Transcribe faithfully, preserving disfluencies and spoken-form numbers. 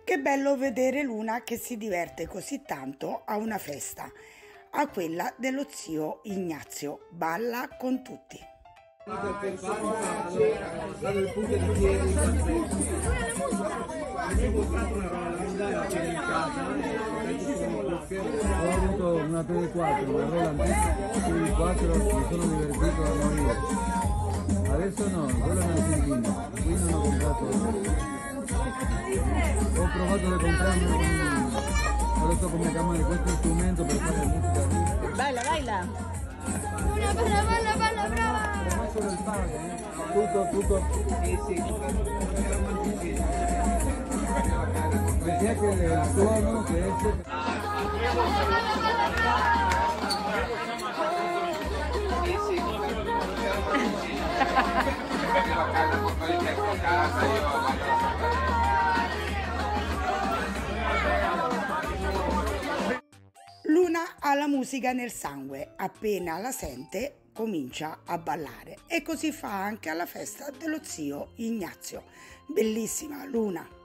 Che bello vedere Luna che si diverte così tanto a una festa, a quella dello zio Ignazio. Balla con tutti. Ho avuto una P D quattro, una Roland P D quattro, mi sono divertito a morire. Adesso no, quello non è finito, qui non ho comprato. Ho provato di comprarmi un... adesso come chiamare questo strumento per fare musica. Baila, baila. Una balla, balla, balla, brava. Ma solo il pane, eh? Tutto, tutto. Perché che il suono che è... Luna ha la musica nel sangue, appena la sente comincia a ballare e così fa anche alla festa dello zio Ignazio. Bellissima Luna!